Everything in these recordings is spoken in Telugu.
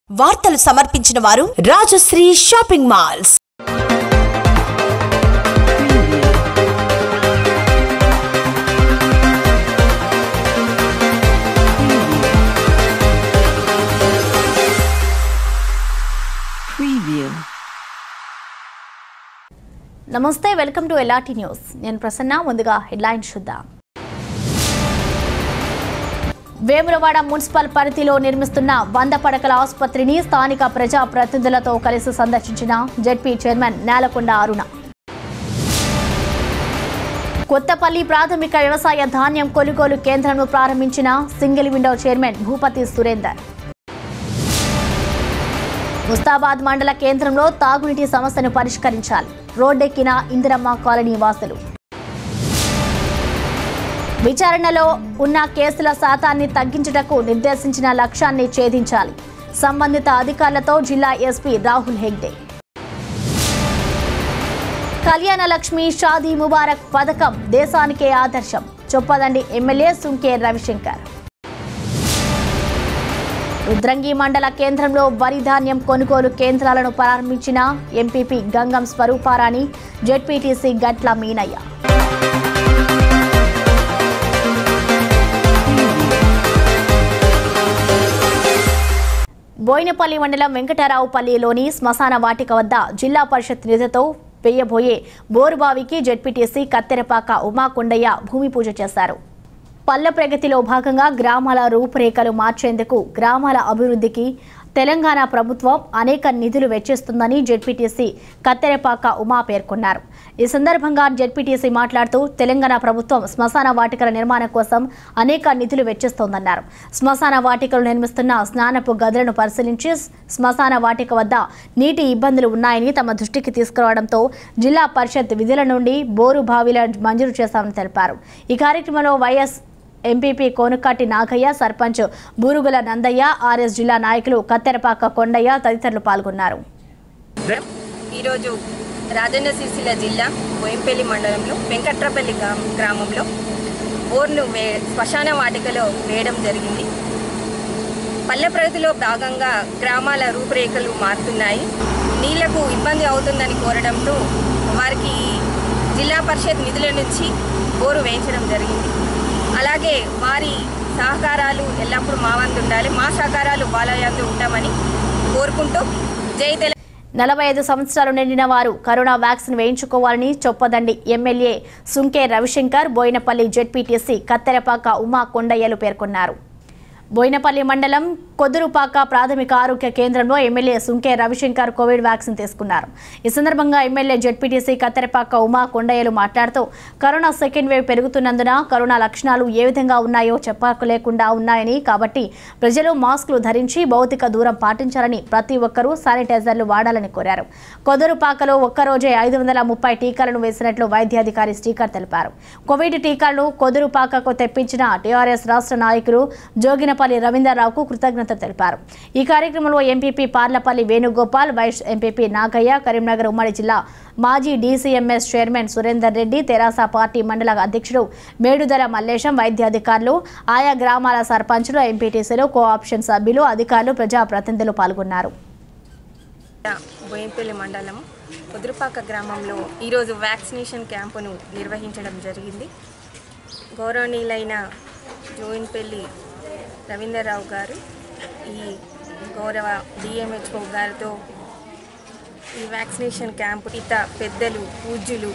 వార్తలు సమర్పించిన వారు రాజశ్రీ షాపింగ్ మాల్స్. నమస్తే, వెల్కమ్ టు LRT న్యూస్. నేను ప్రసన్న. ముందుగా హెడ్లైన్స్ చూద్దాం. వేములవాడ మున్సిపల్ పరిధిలో నిర్మిస్తున్న 100 పడకల ఆసుపత్రిని స్థానిక ప్రజా ప్రతినిధులతో కలిసి సందర్శించిన జెడ్పీ చైర్మన్ నేలకొండ అరుణ. కొత్తపల్లి ప్రాథమిక వ్యవసాయ ధాన్యం కొనుగోలు కేంద్రంను ప్రారంభించిన single window chairman Bhupathi Surender. Mustabad మండల కేంద్రంలో తాగునీటి సమస్యను పరిష్కరించాలి. రోడ్డెక్కిన ఇందిరమ్మ కాలనీ వాసులు. విచారణలో ఉన్న కేసుల శాతాన్ని తగ్గించుటకు నిర్దేశించిన లక్ష్యాన్ని ఛేదించాలి. సంబంధిత అధికారులతో జిల్లా ఎస్పీ రాహుల్ హెగ్డే. కళ్యాణ లక్ష్మి షాదీ ముబారక్ పథకం దేశానికే ఆదర్శం. చొప్పదండి ఎమ్మెల్యే సుంకే రవిశంకర్. రుద్రంగి మండల కేంద్రంలో వరి ధాన్యం కొనుగోలు కేంద్రాలను ప్రారంభించిన ఎంపీపీ గంగం స్వరూపారాణి, జెడ్పీటీసీ గట్ల మీనయ్య. బోయినపల్లి మండలం వెంకటరావుపల్లిలోని శ్మశాన వాటిక వద్ద జిల్లా పరిషత్ నిధులతో వేయబోయే బోరుబావికి జెడ్పీటీసీ కత్తెరపాక ఉమాకొండయ్య భూమి పూజ చేశారు. పల్లె ప్రగతిలో భాగంగా గ్రామాల రూపురేఖలు మార్చేందుకు గ్రామాల అభివృద్ధికి తెలంగాణ ప్రభుత్వం అనేక నిధులు వెచ్చిస్తుందని జెడ్పీటీసీ కత్తెరపాక ఉమా పేర్కొన్నారు. ఈ సందర్భంగా జెడ్పీటీసీ మాట్లాడుతూ తెలంగాణ ప్రభుత్వం శ్మశాన వాటికల నిర్మాణం కోసం అనేక నిధులు వెచ్చిస్తోందన్నారు. శ్మశాన వాటికలు నిర్మిస్తున్న స్నానపు గదులను పరిశీలించి శ్మశాన వాటిక వద్ద నీటి ఇబ్బందులు ఉన్నాయని తమ దృష్టికి తీసుకురావడంతో జిల్లా పరిషత్ విధుల నుండి బోరు బావిల మంజూరు చేశామని తెలిపారు. ఈ కార్యక్రమంలో vice MPP Konukati Nagaiah, sarpanch Burugula Nandaiah, RS జిల్లా నాయకులు కత్తెరపాక కొండయ్య తదితరులు పాల్గొన్నారు. ఈరోజు రాజన్న సిరిసిల్ల జిల్లా బోయంపల్లి మండలంలో వెంకట్రపల్లి గ్రామంలో బోర్ను శ్మశాన వాటికలో వేయడం జరిగింది. పల్లె ప్రగతిలో భాగంగా గ్రామాల రూపురేఖలు మారుతున్నాయి. నీళ్లకు ఇబ్బంది అవుతుందని కోరడంతో వారికి జిల్లా పరిషత్ నిధుల నుంచి బోరు వేయించడం జరిగింది. అలాగే వారి సహకారాలు ఎల్లప్పుడూ మా వంతు ఉండాలి, మా సహకారాలు వాళ్ళ యందు ఉంటామని కోరుకుంటూ జై తెలంగాణ. 45 సంవత్సరాలు నిండిన వారు కరోనా వ్యాక్సిన్ వేయించుకోవాలని చొప్పదండి ఎమ్మెల్యే సుంకే రవిశంకర్, బోయినపల్లి జెడ్పీటీసీ కత్తెరపాక ఉమా కొండయ్యలు పేర్కొన్నారు. బోయినపల్లి మండలం కొదురుపాక ప్రాథమిక ఆరోగ్య కేంద్రంలో MLA Sunke Ravishankar covid vaccine తీసుకున్నారు. ఈ సందర్భంగా ఎమ్మెల్యే జెడ్పీటీసీ కత్తెరపాక ఉమా కొండయ్యలు మాట్లాడుతూ కరోనా సెకండ్ వేవ్ పెరుగుతున్నందున కరోనా లక్షణాలు ఏ విధంగా ఉన్నాయో చెప్పలేకుండా ఉన్నాయని, కాబట్టి ప్రజలు మాస్కులు ధరించి భౌతిక దూరం పాటించాలని, ప్రతి ఒక్కరూ శానిటైజర్లు వాడాలని కోరారు. కొదురుపాకలో ఒక్కరోజే 530 టీకాలను వేసినట్లు వైద్యాధికారి శ్రీకర్ తెలిపారు. కోవిడ్ టీకాలను కొదురుపాకకు తెప్పించిన టీఆర్ఎస్ రాష్ట్ర నాయకులు జోగినపల్లి రవీందర్రావుకు కృతజ్ఞత తెలిపారు. ఈ కార్యక్రమంలో MPP Parlapalli Venugopal, vice MPP Nagaiah, Karimnagar ఉమ్మడి జిల్లా మాజీ డీసీఎంఎస్ చైర్మన్ సురేందర్ రెడ్డి, తెరాస పార్టీ మండల అధ్యక్షుడు మేడుదల మల్లేశం, వైద్యాధికారులు, ఆయా గ్రామాల సర్పంచులు, ఎంపీటీసీలు, కోఆప్షన్ సభ్యులు, అధికారులు, ప్రజాప్రతినిధులు పాల్గొన్నారు. బోయంపల్లి మండలం కుదురుపాక గ్రామంలో ఈరోజు వ్యాక్సినేషన్ క్యాంపును నిర్వహించడం జరిగింది. గౌరవనీయులైన జోయిన్పల్లి రవీందర్రావు గారు, ఈ గౌరవ డిఎంహెచ్ఓ గారితో ఈ వ్యాక్సినేషన్ క్యాంపు పెద్దలు, పూజ్యులు,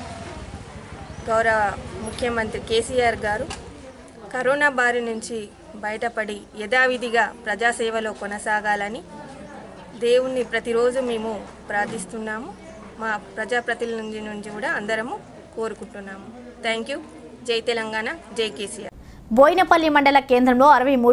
గౌరవ ముఖ్యమంత్రి కేసీఆర్ గారు కరోనా బారి నుంచి బయటపడి యథావిధిగా ప్రజాసేవలో కొనసాగాలని దేవుణ్ణి ప్రతిరోజు మేము ప్రార్థిస్తున్నాము. మా ప్రజాప్రతినిధుల నుంచి కూడా అందరము కోరుకుంటున్నాము. Thank you. జై తెలంగాణ, జై కేసీఆర్. బోయినపల్లి మండల కేంద్రంలో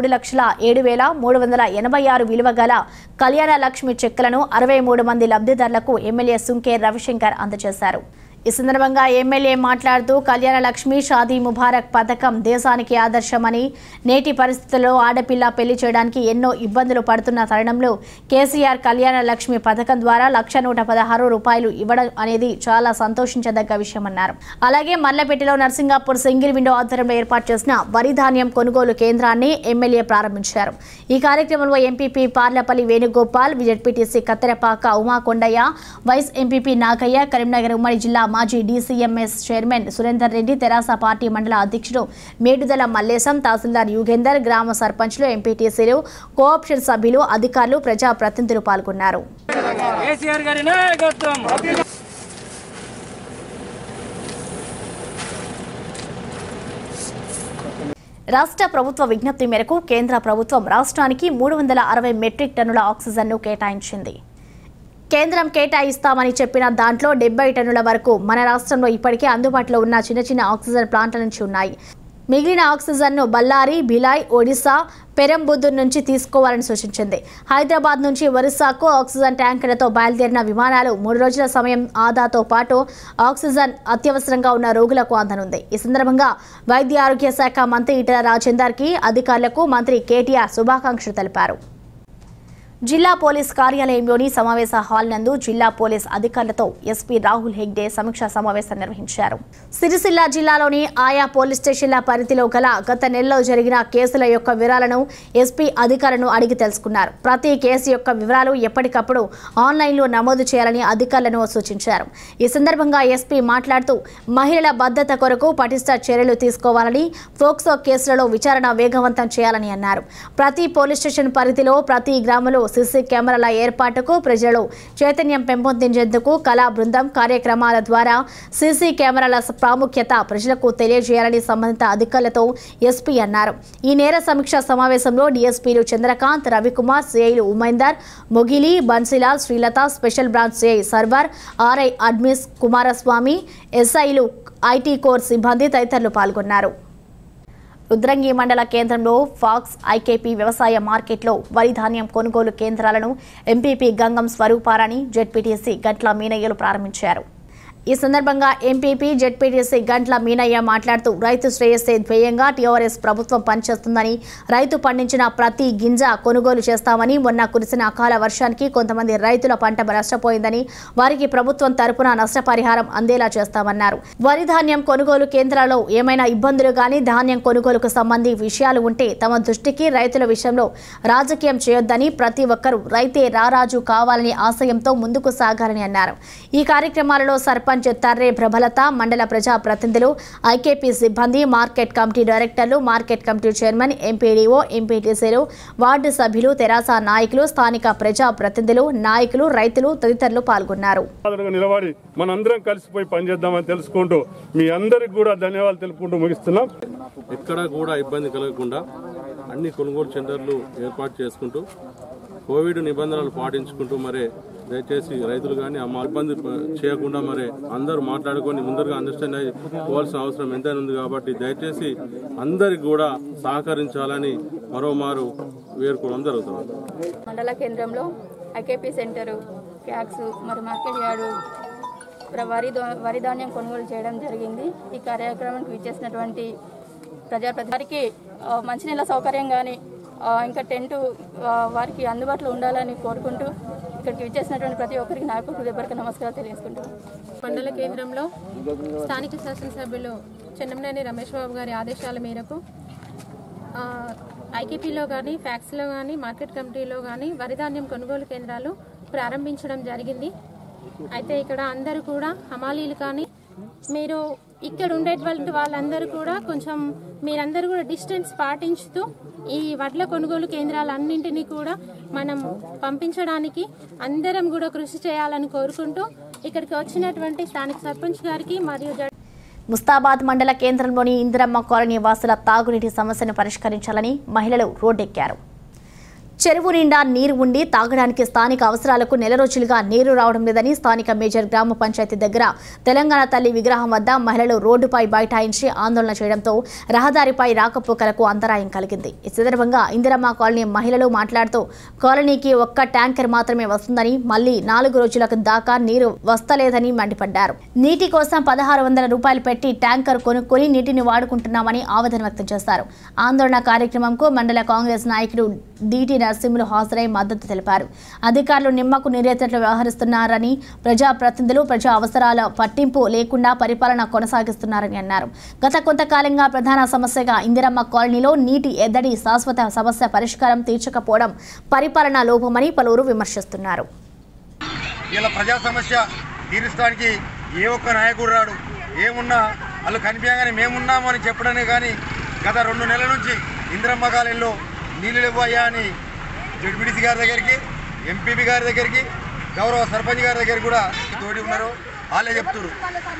63,07,386 విలువ గల కళ్యాణ లక్ష్మి చెక్కులను 63 మంది లబ్ధిదారులకు ఎమ్మెల్యే సుంకే రవిశంకర్ అందజేశారు. ఈ సందర్భంగా ఎమ్మెల్యే మాట్లాడుతూ కళ్యాణ లక్ష్మి షాదీ ముబారక్ పథకం దేశానికి ఆదర్శమని, నేటి పరిస్థితుల్లో ఆడపిల్ల పెళ్లి చేయడానికి ఎన్నో ఇబ్బందులు పడుతున్న తరుణంలో కేసీఆర్ కళ్యాణ లక్ష్మి పథకం ద్వారా ₹1,116 ఇవ్వడం అనేది చాలా సంతోషించదగ్గ విషయమన్నారు. అలాగే మల్లపెట్టిలో నర్సింగాపూర్ సింగిల్ విండో ఆధ్వర్యంలో ఏర్పాటు చేసిన వరి ధాన్యం కొనుగోలు కేంద్రాన్ని ఎమ్మెల్యే ప్రారంభించారు. ఈ కార్యక్రమంలో MPP Parlapalli Venugopal, ZPTC Katterapaka Uma Kondaiah, vice MPP Nagaiah, Karimnagar ఉమ్మడి జిల్లా మాజీ డీసీఎంఎస్ చైర్మన్ సురేందర్ రెడ్డి, తెరాస పార్టీ మండల అధ్యక్షుడు మేడుదల మల్లేశం, తహసీల్దార్ యుగేందర్, గ్రామ సర్పంచ్లు, ఎంపీటీసీలు, కోఆప్షన్ సభ్యులు, అధికారులు, ప్రజాప్రతినిధులు పాల్గొన్నారు. రాష్ట్ర ప్రభుత్వ విజ్ఞప్తి మేరకు కేంద్ర ప్రభుత్వం రాష్ట్రానికి 360 మెట్రిక్ టన్నుల ఆక్సిజన్ను కేటాయించింది. కేంద్రం కేటాయిస్తామని చెప్పిన దాంట్లో 70 టన్నుల వరకు మన రాష్ట్రంలో ఇప్పటికే అందుబాటులో ఉన్న చిన్న ఆక్సిజన్ ప్లాంట్ల నుంచి ఉన్నాయి. మిగిలిన ఆక్సిజన్ను బళ్ళారి, భిలాయ్, ఒడిశా, పెరంబుదూర్ నుంచి తీసుకోవాలని సూచించింది. హైదరాబాద్ నుంచి ఒరిస్సాకు ఆక్సిజన్ ట్యాంకర్లతో బయలుదేరిన విమానాలు 3 రోజుల సమయం ఆదాతో పాటు ఆక్సిజన్ అత్యవసరంగా ఉన్న రోగులకు అందనుంది. ఈ సందర్భంగా వైద్య ఆరోగ్య శాఖ మంత్రి ఈటెల రాజేందర్కి అధికారులకు మంత్రి కేటీఆర్ శుభాకాంక్షలు తెలిపారు. జిల్లా పోలీస్ కార్యాలయంలోని సమావేశ హాల్ నందు జిల్లా పోలీస్ అధికారులతో ఎస్పీ రాహుల్ హెగ్డే సమీక్షా సమావేశం నిర్వహించారు. సిరిసిల్ల జిల్లాలోని ఆయా పోలీస్ స్టేషన్ల పరిధిలో గల గత నెలలో జరిగిన కేసుల యొక్క వివరాలను ఎస్పీ అధికారులను అడిగి తెలుసుకున్నారు. ప్రతి కేసు యొక్క వివరాలు ఎప్పటికప్పుడు ఆన్లైన్లో నమోదు చేయాలని అధికారులను సూచించారు. ఈ సందర్భంగా ఎస్పీ మాట్లాడుతూ మహిళల భద్రత కొరకు పటిష్ట చర్యలు తీసుకోవాలని, ఫోక్సో కేసులలో విచారణ వేగవంతం చేయాలని అన్నారు. ప్రతి పోలీస్ స్టేషన్ పరిధిలో ప్రతి గ్రామంలో సీసీ కెమెరాల ఏర్పాటుకు ప్రజలు చైతన్యం పెంపొందించేందుకు కళా బృందం కార్యక్రమాల ద్వారా సీసీ కెమెరాల ప్రాముఖ్యత ప్రజలకు తెలియజేయాలని సంబంధిత అధికారులతో ఎస్పీ అన్నారు. ఈ నేర సమీక్షా సమావేశంలో డీఎస్పీలు చంద్రకాంత్, రవికుమార్, సిఐలు Umainder, Mogili, Bansilal, Srilatha, special branch CI Sarwar, RI అడ్మిస్ కుమారస్వామి, ఎస్ఐలు, ఐటీ కోర్ సిబ్బంది తదితరులు పాల్గొన్నారు. రుద్రంగి మండల కేంద్రంలో ఫాక్స్ ఐకేపీ వ్యవసాయ మార్కెట్లో వరి ధాన్యం కొనుగోలు కేంద్రాలను ఎంపీపీ గంగం స్వరూపారాణి, జెడ్పీటీసీ గంట్ల మీనయ్యలు ప్రారంభించారు. ఈ సందర్భంగా ఎంపీపీ జెడ్పీటీసీ గంట్ల మీనయ్య మాట్లాడుతూ రైతు శ్రేయస్సే ధ్యేయంగా టీఆర్ఎస్ ప్రభుత్వం పనిచేస్తుందని, రైతు పండించిన ప్రతి గింజ కొనుగోలు చేస్తామని, మొన్న కురిసిన అకాల వర్షానికి కొంతమంది రైతుల పంట నష్టపోయిందని, వారికి ప్రభుత్వం తరపున నష్టపరిహారం అందేలా చేస్తామన్నారు. వరి ధాన్యం కొనుగోలు కేంద్రాల్లో ఏమైనా ఇబ్బందులు గానీ, ధాన్యం కొనుగోలుకు సంబంధి విషయాలు ఉంటే తమ దృష్టికి రైతుల విషయంలో రాజకీయం చేయొద్దని, ప్రతి ఒక్కరూ రైతే రారాజు కావాలని ఆశయంతో ముందుకు సాగాలని అన్నారు. ఈ కార్యక్రమాలలో సర్పంచ్ తర్రే ప్రభలత, మండల ప్రజా ప్రతినిధులు, ఐకేపీ సిబ్బంది, మార్కెట్ కమిటీ డైరెక్టర్లు, మార్కెట్ కమిటీ చైర్మన్, ఎంపీడీఓ, ఎంపీటీసీలు, వార్డు సభ్యులు, తెరాస నాయకులు, స్థానిక ప్రజా ప్రతినిధులు, నాయకులు, రైతులు తదితరులు పాల్గొన్నారు. నిలబడి మనందరం కలిసిపోయి పనిచేద్దామని తెలుసుకుంటూ మీ అందరికి కూడా ధన్యవాదాలు తెలుపుకుంటూ ముగిస్తున్నాం. ఎక్కడా కూడా ఇబ్బంది కలగకుండా అన్ని కొనుగోలు సెంటర్లు ఏర్పాటు చేసుకుంటూ కోవిడ్ నిబంధనలు పాటించుకుంటూ మరి దయచేసి రైతులు కానీ అమ్మ ఇబ్బంది చేయకుండా మరి అందరూ మాట్లాడుకొని ముందరగా అండర్స్టాండ్ అయ్యిపోవాల్సిన అవసరం ఎంతైనా ఉంది. కాబట్టి దయచేసి అందరికి కూడా సహకరించాలని మరోమారు వేడుకోవడం జరుగుతుంది. మండల కేంద్రంలో ఐకేపీ సెంటరు, క్యాక్స్ మరి మార్కెట్ యార్డు వరి ధాన్యం కొనుగోలు చేయడం జరిగింది. ఈ కార్యక్రమానికి విచ్చేసినటువంటి ప్రజాప్రతినిధులకి మంచినీళ్ళ సౌకర్యం కానీ ఇంకా టెంట్ వారికి అందుబాటులో ఉండాలని కోరుకుంటూ ఇక్కడికి విచ్చేసినటువంటి ప్రతి ఒక్కరికి నా హృదయపూర్వక నమస్కారాలు తెలియజేసుకుంటాను. మండల కేంద్రంలో స్థానిక శాసనసభ్యులు చెన్నంనేని రమేష్ బాబు గారి ఆదేశాల మేరకు ఐకేపీలో కానీ, ఫ్యాక్స్లో కానీ, మార్కెట్ కమిటీలో కానీ వరి ధాన్యం కొనుగోలు కేంద్రాలు ప్రారంభించడం జరిగింది. అయితే ఇక్కడ అందరూ కూడా హమాలీలు కానీ, మీరు ఇక్కడ ఉండేటువంటి వాళ్ళందరూ కూడా కొంచెం మీరందరూ కూడా డిస్టెన్స్ పాటించుతూ ఈ వడ్ల కొనుగోలు కేంద్రాలన్నింటినీ కూడా మనం పంపించడానికి అందరం కూడా కృషి చేయాలని కోరుకుంటూ ఇక్కడికి వచ్చినటువంటి స్థానిక సర్పంచ్ గారికి మరియు ముస్తాబాద్ మండల కేంద్రంలోని ఇందిరమ్మ కాలనీ వాసుల తాగునీటి సమస్యను పరిష్కరించాలని మహిళలు రోడ్డెక్కారు. చెరువు నిండా నీరు ఉండి తాగడానికి స్థానిక అవసరాలకు నెల రోజులుగా నీరు రావడం లేదని స్థానిక మేజర్ గ్రామ పంచాయతీ దగ్గర తెలంగాణ తల్లి విగ్రహం వద్ద మహిళలు రోడ్డుపై బైఠాయించి ఆందోళన చేయడంతో రహదారిపై రాకపోకలకు అంతరాయం కలిగింది. ఈ సందర్భంగా ఇందిరమ్మ కాలనీ మహిళలు మాట్లాడుతూ కాలనీకి ఒక్క ట్యాంకర్ మాత్రమే వస్తుందని, మళ్లీ 4 రోజులకు దాకా నీరు వస్తలేదని మండిపడ్డారు. నీటి కోసం 1600 రూపాయలు పెట్టి ట్యాంకర్ కొనుక్కొని నీటిని వాడుకుంటున్నామని ఆవేదన వ్యక్తం చేశారు. ఆందోళన కార్యక్రమంకు మండల కాంగ్రెస్ నాయకుడు డిటి నరసింహులు హాజరై మద్దతు తెలిపారు. అధికారులు నిమ్మకు నీరెత్తట్లు వ్యవహరిస్తున్నారని, ప్రజాప్రతినిధులు ప్రజా అవసరాల పట్టింపు లేకుండా పరిపాలన కొనసాగిస్తున్నారని అన్నారు. గత కొంతకాలంగా ప్రధాన సమస్యగా ఇందిరమ్మ కాలనీలో నీటి ఎద్దడి శాశ్వత సమస్య పరిష్కారం తీర్చకపోవడం పరిపాలనా లోపమని పలువురు విమర్శిస్తున్నారు. ఇలా ప్రజా సమస్య తీర్చడానికి ఏ ఒక్క నాయకుడు రాడు. ఏమున్నా వాళ్ళు కనిపించగానే మేమున్నామని చెప్పడమే కానీ గత 2 నెలల నుంచి ఇందిరమ్మ కాలనీలో నీళ్ళు ఇవ్వయ్యా అని జడ్పీటీసీ గారి దగ్గరికి, ఎంపీపీ గారి దగ్గరికి, గౌరవ సర్పంచ్ గారి దగ్గరికి కూడా తోడి ఉన్నారు. వాళ్ళే చెప్తున్నారు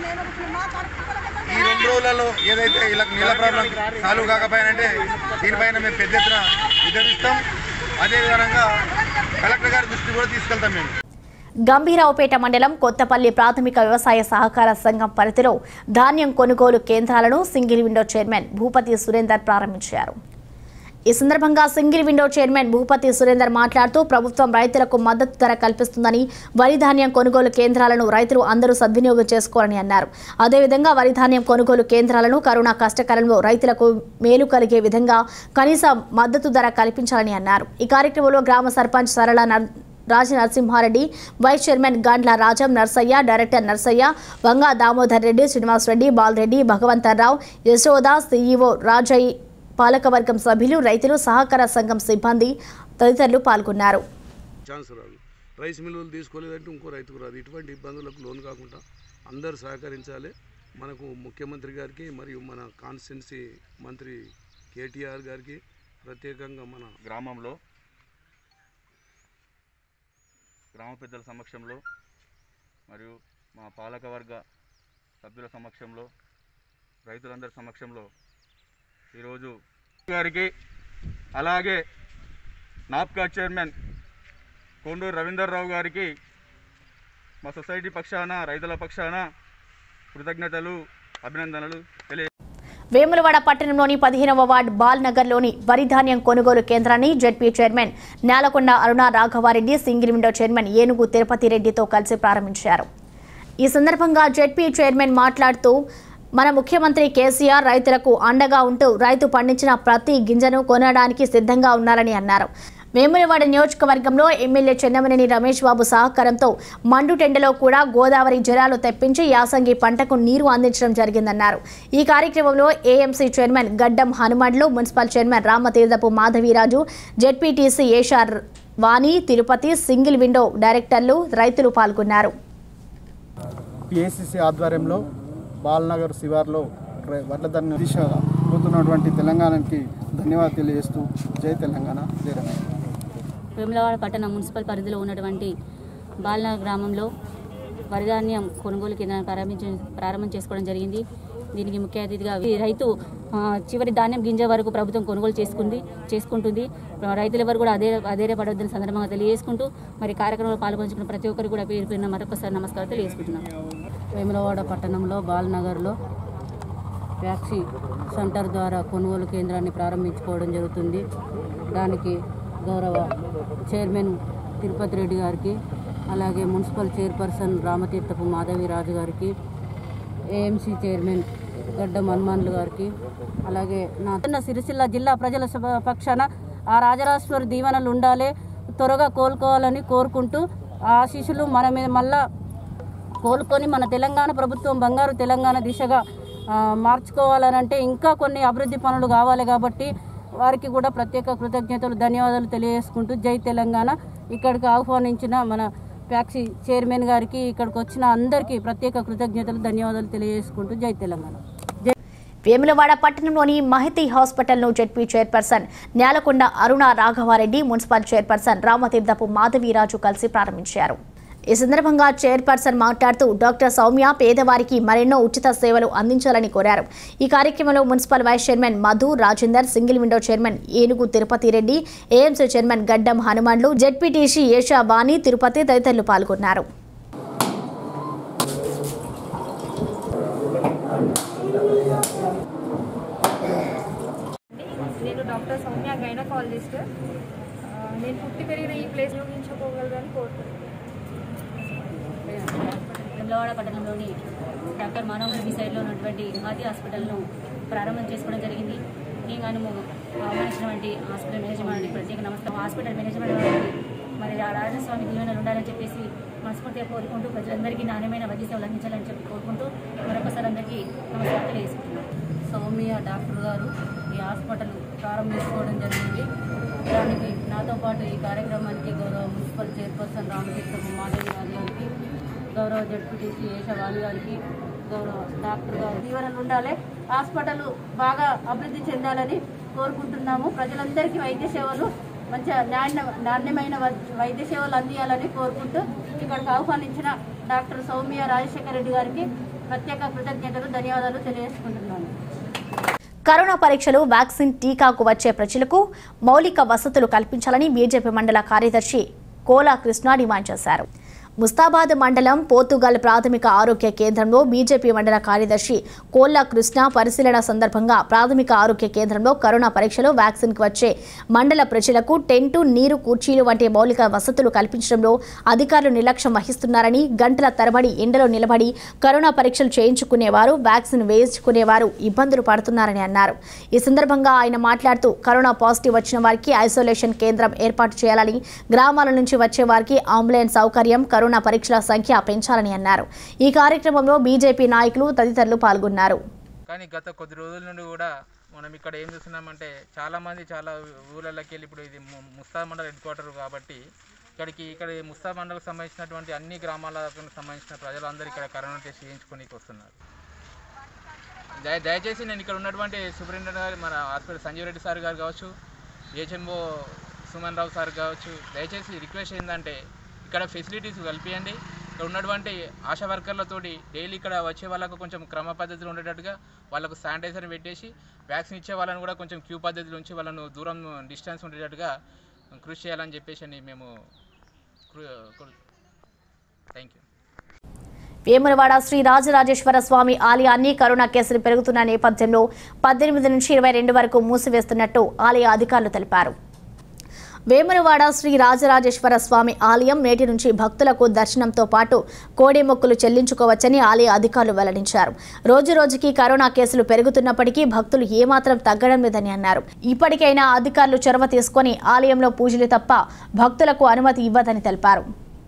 ఈ 2 రోజులలో ఏదైతే ఇలా నీళ్ళ ప్రాబ్లం సాల్వ్ కాకపోయానంటే దీనిపైన మేము పెద్ద ఎత్తున ఉద్యమిస్తాం. అదేవిధంగా కలెక్టర్ గారి దృష్టి కూడా తీసుకెళ్తాం. మేము గంభీరావుపేట మండలం కొత్తపల్లి ప్రాథమిక వ్యవసాయ సహకార సంఘం పరిధిలో ధాన్యం కొనుగోలు కేంద్రాలను single window chairman Bhupathi Surender ప్రారంభించారు. ఈ సందర్భంగా single window chairman Bhupathi Surender మాట్లాడుతూ ప్రభుత్వం రైతులకు మద్దతు ధర కల్పిస్తుందని, వరి ధాన్యం కొనుగోలు కేంద్రాలను రైతులు అందరూ సద్వినియోగం చేసుకోవాలని అన్నారు. అదేవిధంగా వరి ధాన్యం కొనుగోలు కేంద్రాలను కరోనా కష్టకాలంలో రైతులకు మేలు కలిగే విధంగా కనీస మద్దతు ధర కల్పించాలని అన్నారు. ఈ కార్యక్రమంలో గ్రామ sarpanch Sarala Rajanarasimha Reddy, vice chairman Gandla Rajam Narsaiah, director Narsaiah, Vanga Damodar Reddy, Srinivas Reddy, Bala Reddy, Bhagavantha Rao, Yashoda, CEO Rajaiah, పాలకవర్గం సభ్యులు, రైతులు, సహకార సంఘం సిబ్బంది తదితరులు పాల్గొన్నారు. రైస్ మిల్లులు తీసుకోలేదంటే ఇంకో రైతుకు రాదు. ఇటువంటి ఇబ్బందులకు లోను కాకుండా అందరూ సహకరించాలి. మనకు ముఖ్యమంత్రి గారికి మరియు మన కాన్స్టిట్యున్సీ మంత్రి కేటీఆర్ గారికి ప్రత్యేకంగా మన గ్రామంలో గ్రామ పెద్దల సమక్షంలో మరియు మా పాలకవర్గ సభ్యుల సమక్షంలో, రైతులందరి సమక్షంలో ఈరోజు గారికి, అలాగే నాప్కా చైర్మన్ కొండూరు రవీందర్రావు గారికి మా సొసైటీ పక్షాన, రైతుల పక్షాన కృతజ్ఞతలు, అభినందనలు తెలియ. వేములవాడ పట్టణంలోని 15వ వార్డు బాల్ నగర్లోని వరి ధాన్యం కొనుగోలు కేంద్రాన్ని ZP chairman Nelakonda Aruna Raghava Reddy single window chairman Enugu Tirupati రెడ్డితో కలిసి ప్రారంభించారు. ఈ సందర్భంగా జెడ్పీ చైర్మన్ మాట్లాడుతూ మన ముఖ్యమంత్రి కేసీఆర్ రైతులకు అండగా ఉంటూ రైతు పండించిన ప్రతి గింజను కొనడానికి సిద్ధంగా ఉన్నారని అన్నారు. వేములవాడ నియోజకవర్గంలో ఎమ్మెల్యే చెన్నమనేని రమేష్ బాబు సహకారంతో మండుటెండలో కూడా గోదావరి జలాలు తెప్పించి యాసంగి పంటకు నీరు అందించడం జరిగిందన్నారు. ఈ కార్యక్రమంలో AMC chairman Gaddam Hanumandlu, municipal chairman Ramatheerthapu Madhaviraju, ZPTC Eshar Vani, Tirupati, single window డైరెక్టర్లు, రైతులు పాల్గొన్నారు. పిఎస్సిసి ఆధ్వర్యంలో బాలనగర్ శివార్లో వడ్ల ధాన్యం దిశగా పోతున్నటువంటి తెలంగాణకి ధన్యవాదాలు తెలియజేస్తూ జై తెలంగాణ, జై రమేష్. వేములవాడ పట్టణ మున్సిపల్ పరిధిలో ఉన్నటువంటి బాలనగర్ గ్రామంలో వరిధాన్యం కొనుగోలు కేంద్రాన్ని ప్రారంభం చేసుకోవడం జరిగింది. దీనికి ముఖ్య అతిథిగా రైతు చివరి ధాన్యం గింజ వరకు ప్రభుత్వం కొనుగోలు చేసుకుంటుంది. రైతులు ఎవరు కూడా అధైర్యపడవద్దని సందర్భంగా తెలియజేసుకుంటూ మరి కార్యక్రమంలో పాల్గొంచుకున్న ప్రతి ఒక్కరు కూడా పేరు పేరున మరొకసారి నమస్కారం తెలియజేసుకుంటున్నాం. వేములవాడ పట్టణంలో బాలనగర్లో ట్యాక్సీ సెంటర్ ద్వారా కొనుగోలు కేంద్రాన్ని ప్రారంభించుకోవడం జరుగుతుంది. దానికి గౌరవ చైర్మన్ తిరుపతి రెడ్డి గారికి, అలాగే మున్సిపల్ చైర్పర్సన్ రామతీర్థపు మాధవీరాజు గారికి, ఏఎంసీ చైర్మన్ గడ్డం హనుమాన్లు గారికి, అలాగే నా సిరిసిల్ల జిల్లా ప్రజల పక్షాన ఆ రాజరాజేశ్వరి దీవెనలు ఉండాలి, త్వరగా కోలుకోవాలని కోరుకుంటూ ఆ ఆశీస్సులు మన మీద మళ్ళా కోలుకొని మన తెలంగాణ ప్రభుత్వం బంగారు తెలంగాణ దిశగా మార్చుకోవాలనంటే ఇంకా కొన్ని అభివృద్ధి పనులు కావాలి కాబట్టి వారికి కూడా ప్రత్యేక కృతజ్ఞతలు, ధన్యవాదాలు తెలియజేసుకుంటూ జై తెలంగాణ. ఇక్కడికి ఆహ్వానించిన మన ట్యాక్సీ చైర్మన్ గారికి, ఇక్కడికి వచ్చిన అందరికీ ప్రత్యేక కృతజ్ఞతలు, ధన్యవాదాలు తెలియజేసుకుంటూ జై తెలంగాణ. వేములవాడ పట్టణంలోని మహితి హాస్పిటల్ను ZP chairperson Nelakonda Aruna Raghava Reddy, municipal chairperson Ramatheerthapu Madhaviraju కలిసి ప్రారంభించారు. ఈ సందర్భంగా చైర్పర్సన్ మాట్లాడుతూ డాక్టర్ సౌమ్య పేదవారికి మరెన్నో ఉచిత సేవలు అందించాలని కోరారు. ఈ కార్యక్రమంలో municipal vice chairman Madhu, Rajender, single window chairman Enugu Tirupati Reddy, AMC chairman Gaddam హనుమాన్లు, ZPTC Esha వాణి, తిరుపతి తదితరులు పాల్గొన్నారు. నేను డాక్టర్ సౌమ్య గైనకాలజిస్ట్. నేను పుట్టి పెరిగిన ఈ ప్లేస్ ఉపయోగించుకోగలరని కోరుతున్నాను. వేములవాడ పట్టణంలోని డాక్టర్ మానవ సైడ్లో ఉన్నటువంటి ఆది హాస్పిటల్ను ప్రారంభం చేసుకోవడం జరిగింది. నేను ఆహ్వానించినటువంటి హాస్పిటల్ మేనేజ్మెంట్ ప్రత్యేక నమస్కారం. హాస్పిటల్ మేనేజ్మెంట్ మరి రాజస్వామి దీవెనలు ఉండాలని చెప్పేసి మనస్ఫూర్తిగా కోరుకుంటూ ప్రజలందరికీ నాణ్యమైన వైద్య సేవలు అందించాలని చెప్పి కోరుకుంటూ మరొకసారి అందరికీ నమస్కారం తెలియజేస్తున్నాను. సౌమ్య డాక్టర్ గారు ఈ హాస్పిటల్ ప్రారంభించుకోవడం జరిగింది. దానికి నాతో పాటు ఈ కార్యక్రమానికి గౌరవ మున్సిపల్ చైర్పర్సన్ రామకృష్ణ మాధవి గారికి, గౌరవ జడ్పీటీసీ ఏషవాణి గారికి, గౌరవ డాక్టర్ గారు దీవెనలు ఉండాలి. హాస్పిటల్ బాగా అభివృద్ధి చెందాలని కోరుకుంటున్నాము. ప్రజలందరికీ వైద్య సేవలు మంచిగా నాణ్యమైన వైద్య సేవలు అందియాలని కోరుకుంటూ ఇక్కడికి ఆహ్వానించిన డాక్టర్ సౌమ్య రాజశేఖర రెడ్డి గారికి ప్రత్యేక కృతజ్ఞతలు, ధన్యవాదాలు తెలియజేసుకుంటున్నాను. కరోనా పరీక్షలు, వ్యాక్సిన్, టీకాకు వచ్చే ప్రజలకు మౌలిక వసతులు కల్పించాలని బీజేపీ మండల కార్యదర్శి కోలా కృష్ణ డిమాండ్ చేశారు. ముస్తాబాద్ మండలం పోతుగల్ ప్రాథమిక ఆరోగ్య కేంద్రంలో బీజేపీ మండల కార్యదర్శి కోల్లా కృష్ణ పరిశీలన సందర్భంగా ప్రాథమిక ఆరోగ్య కేంద్రంలో కరోనా పరీక్షలు, వ్యాక్సిన్కి వచ్చే మండల ప్రజలకు టెంటు, నీరు, కుర్చీలు వంటి మౌలిక వసతులు కల్పించడంలో అధికారులు నిర్లక్ష్యం వహిస్తున్నారని, గంటల తరబడి ఎండలో నిలబడి కరోనా పరీక్షలు చేయించుకునేవారు, వ్యాక్సిన్ వేయించుకునేవారు ఇబ్బందులు పడుతున్నారని అన్నారు. ఈ సందర్భంగా ఆయన మాట్లాడుతూ కరోనా పాజిటివ్ వచ్చిన వారికి ఐసోలేషన్ కేంద్రం ఏర్పాటు చేయాలని, గ్రామాల నుంచి వచ్చే వారికి అంబులెన్స్ సౌకర్యం, కరోనా పరీక్షల సంఖ్య పెంచాలని అన్నారు. ఈ కార్యక్రమంలో బీజేపీ నాయకులు తదితరులు పాల్గొన్నారు. కానీ గత కొద్ది రోజుల నుండి కూడా మనం ఇక్కడ ఏం చూస్తున్నామంటే చాలామంది చాలా ఊళ్ళకి వెళ్ళి, ఇప్పుడు ఇది ముస్తా మండల హెడ్ క్వార్టర్ కాబట్టి ఇక్కడ ముస్తా మండలకు సంబంధించినటువంటి అన్ని గ్రామాలకు సంబంధించిన ప్రజలందరూ ఇక్కడ కరోనా టెస్ట్ చేయించుకోనికి వస్తున్నారు. దయచేసి నేను ఇక్కడ ఉన్నటువంటి సూపరింటెండెంట్ గారు, మన హాస్పిటల్ సంజీవ్ రెడ్డి సార్ గారు కావచ్చు, హెచ్ఎంఓ సుమన్ రావు సార్ కావచ్చు, దయచేసి రిక్వెస్ట్ ఏంటంటే ఇక్కడ ఫెసిలిటీస్ కల్పియండి. ఇక్కడ ఉన్నటువంటి ఆశా వర్కర్లతోటి డైలీ ఇక్కడ వచ్చే వాళ్ళకు కొంచెం క్రమ పద్ధతిలో ఉండేటట్టుగా వాళ్ళకు శానిటైజర్ పెట్టేసి, వ్యాక్సిన్ ఇచ్చే వాళ్ళని కూడా కొంచెం క్యూ పద్ధతిలో ఉంచి వాళ్ళను దూరం డిస్టెన్స్ ఉండేటట్టుగా కృషి చేయాలని చెప్పేసి మేము థ్యాంక్ యూ. వేములవాడ శ్రీ రాజరాజేశ్వర స్వామి ఆలయాన్ని కరోనా కేసులు పెరుగుతున్న నేపథ్యంలో 18 నుంచి 22 వరకు మూసివేస్తున్నట్టు ఆలయ అధికారులు తెలిపారు. వేములవాడ శ్రీ రాజరాజేశ్వర స్వామి ఆలయం నేటి నుంచి భక్తులకు దర్శనంతో పాటు కోడి మొక్కులు చెల్లించుకోవచ్చని ఆలయ అధికారులు వెల్లడించారు. రోజురోజుకి కరోనా కేసులు పెరుగుతున్నప్పటికీ భక్తులు ఏమాత్రం తగ్గడం లేదని అన్నారు. ఇప్పటికైనా అధికారులు చొరవ తీసుకొని ఆలయంలో పూజలు తప్ప భక్తులకు అనుమతి ఇవ్వదని తెలిపారు.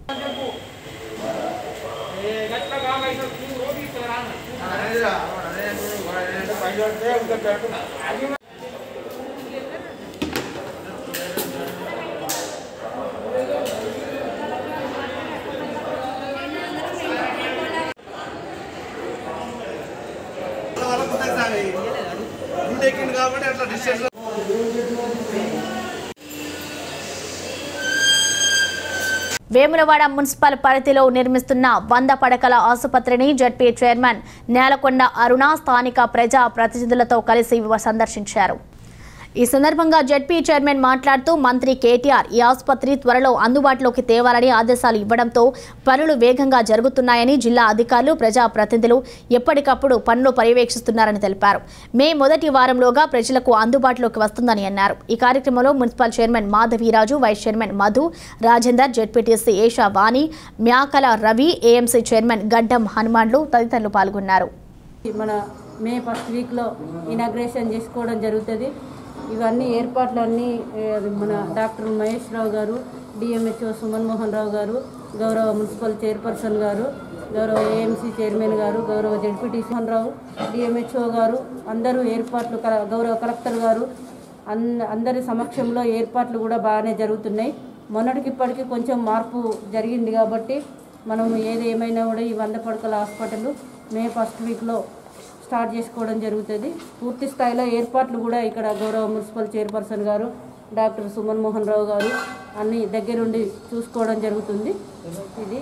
వేములవాడ మున్సిపల్ పరిధిలో నిర్మిస్తున్న 100 పడకల ఆసుపత్రిని జడ్పీ చైర్మన్ నేలకొండ అరుణ స్థానిక ప్రజా ప్రతినిధులతో కలిసి సందర్శించారు. ఈ సందర్భంగా జడ్పీ చైర్మన్ మాట్లాడుతూ మంత్రి కేటీఆర్ ఈ ఆసుపత్రి త్వరలో అందుబాటులోకి తేవాలని ఆదేశాలు ఇవ్వడంతో పనులు వేగంగా జరుగుతున్నాయని, జిల్లా అధికారులు, ప్రజా ప్రతినిధులు ఎప్పటికప్పుడు పనులు పర్యవేక్షిస్తున్నారని తెలిపారు. మే మొదటి వారంలోగా ప్రజలకు అందుబాటులోకి వస్తుందని అన్నారు. ఈ కార్యక్రమంలో municipal chairman Madhaviraju, vice chairman Madhu, Rajender, ZPTC Esha Vani, Myakala Ravi, AMC chairman Gaddam Hanumanlu తదితరులు పాల్గొన్నారు. మన మే ఫస్ట్ వీక్లో ఇనాగ్రేషన్ చేసుకోవడం జరుగుతుంది. ఇవన్నీ ఏర్పాట్లన్నీ మన డాక్టర్ మహేష్ రావు గారు, డిఎంహెచ్ఓ సుమన్ మోహన్ రావు గారు, గౌరవ మున్సిపల్ చైర్పర్సన్ గారు, గౌరవ ఏఎంసీ చైర్మన్ గారు, గౌరవ జడ్పీటీ సుమన్ రావు, డిఎంహెచ్ఓ గారు అందరూ ఏర్పాట్లు, గౌరవ కలెక్టర్ గారు అందరి సమక్షంలో ఏర్పాట్లు కూడా బాగానే జరుగుతున్నాయి. మొన్నటికి ఇప్పటికీ కొంచెం మార్పు జరిగింది కాబట్టి మనం ఏదేమైనా కూడా ఈ 100 పడకల హాస్పిటల్ మే ఫస్ట్ వీక్లో స్టార్ట్ చేసుకోవడం జరుగుతుంది. పూర్తి స్థాయిలో ఏర్పాట్లు కూడా ఇక్కడ గౌరవ మున్సిపల్ చైర్పర్సన్ గారు, డాక్టర్ సుమన్ మోహన్ రావు గారు, అన్ని దగ్గరుండి చూసుకోవడం జరుగుతుంది. ఇది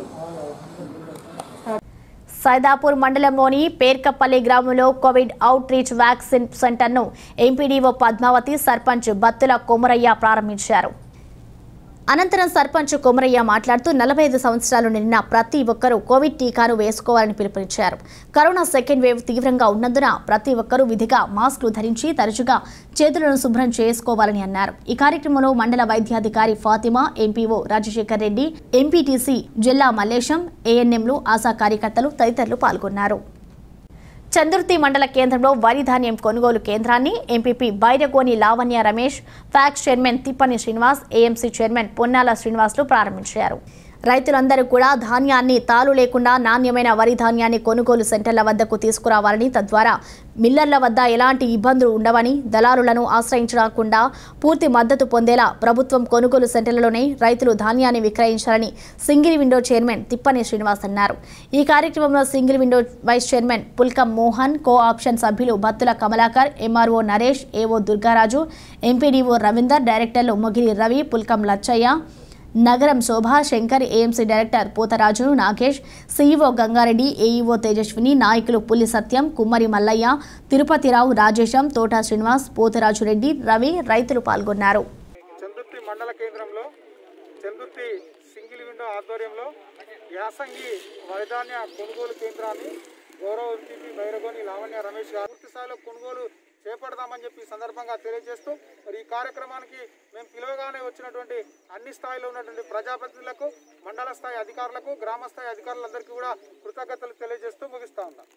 సైదాపూర్ మండలంలోని పేర్కపల్లి గ్రామంలో కోవిడ్ అవుట్ రీచ్ వ్యాక్సిన్ సెంటర్ను ఎంపీడీఓ పద్మావతి, సర్పంచ్ బత్తుల కొమరయ్య ప్రారంభించారు. అనంతరం సర్పంచ్ కొమరయ్య మాట్లాడుతూ 45 సంవత్సరాలు నిండిన ప్రతి ఒక్కరూ కోవిడ్ టీకాను వేసుకోవాలని పిలుపునిచ్చారు. కరోనా సెకండ్ వేవ్ తీవ్రంగా ఉన్నందున ప్రతి ఒక్కరూ విధిగా మాస్కులు ధరించి తరచుగా చేతులను శుభ్రం చేసుకోవాలని అన్నారు. ఈ కార్యక్రమంలో మండల వైద్యాధికారి ఫాతిమా, ఎంపీఓ రాజశేఖర్ రెడ్డి, ఎంపీటీసీ జిల్లా మల్లేశం, ఏఎన్ఎంలు, ఆశా కార్యకర్తలు తదితరులు పాల్గొన్నారు. చందుర్తి మండల కేంద్రంలో వరి ధాన్యం కొనుగోలు కేంద్రాన్ని MPP Bairagoni Lavanya Ramesh, PACS chairman Tippani Srinivas, AMC chairman Ponnala Srinivasulu ప్రారంభించారు. రైతులందరూ కూడా ధాన్యాన్ని తాలు లేకుండా నాణ్యమైన వరి ధాన్యాన్ని కొనుగోలు సెంటర్ల వద్దకు తీసుకురావాలని, తద్వారా మిల్లర్ల వద్ద ఎలాంటి ఇబ్బందులు ఉండవని, దళారులను ఆశ్రయించకుండా పూర్తి మద్దతు పొందేలా ప్రభుత్వం కొనుగోలు సెంటర్లలోనే రైతులు ధాన్యాన్ని విక్రయించాలని single window chairman Tippani Srinivas అన్నారు. ఈ కార్యక్రమంలో single window vice chairman Pulkam Mohan, co option సభ్యులు Battula Kamalakar, MRO Naresh, AO Durgaraju, MPDO Ravinder, డైరెక్టర్లు Mogili Ravi, Pulkam Lachaiah, Nagaram Shobha, Shankar, AMC director Potharaju, Nagesh, CEO Gangareddy, AEO Tejaswini, నాయకులు పుల్లి సత్యం, కుమ్మరి మల్లయ్య, తిరుపతిరావు, రాజేశం, తోట శ్రీనివాస్, పోతరాజు రెడ్డి, రవి రైతులు పాల్గొన్నారు. చందుర్తి మండల కేంద్రంలో చందుర్తి సింగిల్ విండో ఆధ్వర్యంలో యాసంగి వరిధాన్య కొనుగోలు కేంద్రాన్ని గౌరవ ఎంపీ బైరగోని లావణ్య రమేష్ గారు పూర్తి స్థాయిలో కొనుగోలు చేపడదామని చెప్పి సందర్భంగా తెలియజేస్తూ మరి ఈ కార్యక్రమానికి మేము పిలువగానే వచ్చినటువంటి అన్ని స్థాయిలో ఉన్నటువంటి ప్రజాప్రతినిధులకు, మండల స్థాయి అధికారులకు, గ్రామ స్థాయి అధికారులందరికీ కూడా కృతజ్ఞతలు తెలియజేస్తూ ముగిస్తా ఉన్నాం.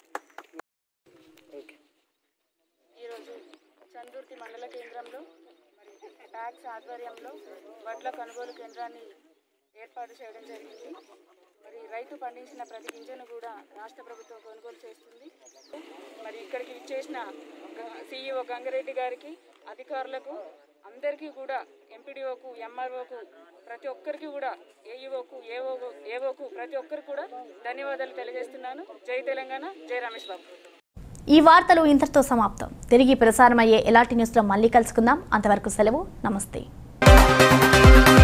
ఈరోజు చందుర్తి మండల కేంద్రంలో మరి ట్యాక్స్ ఆధ్వర్యంలో వడ్ల కొనుగోలు కేంద్రాన్ని ఏర్పాటు చేయడం జరిగింది. మరి రైతు పండించిన ప్రతి గింజను కూడా రాష్ట్ర ప్రభుత్వం కొనుగోలు చేస్తుంది. మరి ఇక్కడికి ఇచ్చేసిన సీఈఓ గంగారెడ్డి గారికి, అధికారులకు అందరికీ కూడా, ఎంపీడీఓకు, ఎంఆర్ఓకు, ప్రతి ఒక్కరికి కూడా, ఏఈఓకు, ఏఓకు ప్రతి ఒక్కరికి కూడా ధన్యవాదాలు తెలియజేస్తున్నాను. జై తెలంగాణ, జై రమేష్ బాబు. ఈ వార్తలు ఇంతటితో సమాప్తం. తిరిగి ప్రసారమయ్యే LRT న్యూస్లో మళ్ళీ కలుసుకుందాం. అంతవరకు సెలవు. నమస్తే.